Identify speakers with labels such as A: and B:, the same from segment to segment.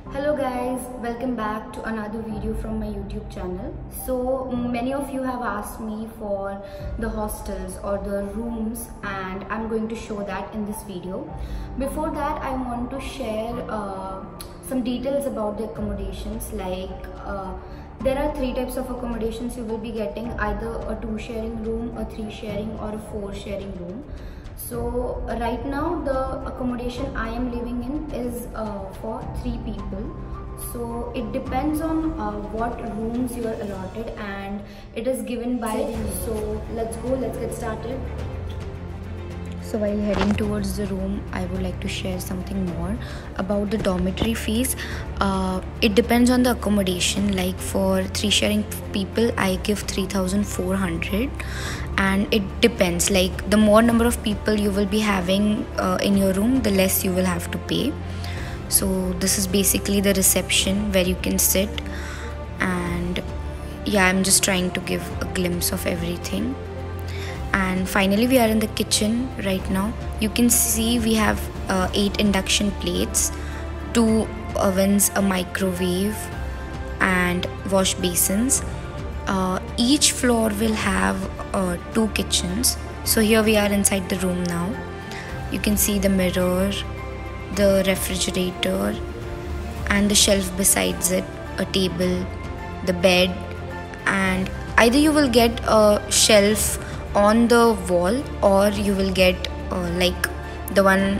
A: Hello guys, welcome back to another video from my YouTube channel. So many of you have asked me for the hostels or the rooms, and I'm going to show that in this video. Before that, I want to share some details about the accommodations. There are three types of accommodations you will be getting: either a 2 sharing room, a 3 sharing, or a 4 sharing room. So right now the accommodation I am living in is for 3 people. So it depends on what rooms you are allotted, and it is given by you. So let's get started. So while heading towards the room, I would like to share something more about the dormitory fees. It depends on the accommodation. Like for 3 sharing people, I give 3,400, and it depends. Like the more number of people you will be having in your room, the less you will have to pay. So this is basically the reception where you can sit, and yeah, I'm just trying to give a glimpse of everything. And finally we are in the kitchen right now. You can see we have 8 induction plates, 2 ovens, a microwave, and wash basins. Each floor will have 2 kitchens. So here we are inside the room now. You can see the mirror, the refrigerator, and the shelf besides it, a table, the bed, and either you will get a shelf on the wall, or you will get like the one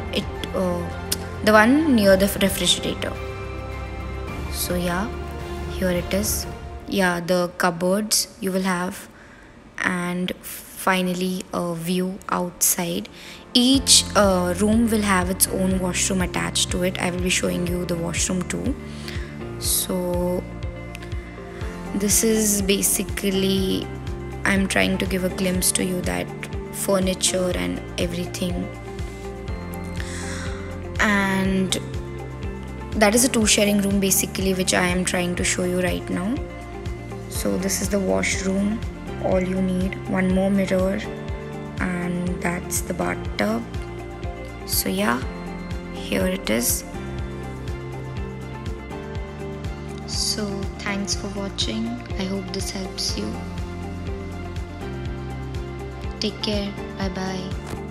A: near the refrigerator. So yeah, here it is. Yeah, the cupboards you will have, and finally a view outside. Each room will have its own washroom attached to it. I will be showing you the washroom too. So this is basically, I'm trying to give a glimpse to you that furniture and everything. And that is a 2 sharing room basically, which I am trying to show you right now. So this is the washroom, all you need. One more mirror, and that's the bathtub. So yeah, here it is. So thanks for watching. I hope this helps you. Take care. Bye bye.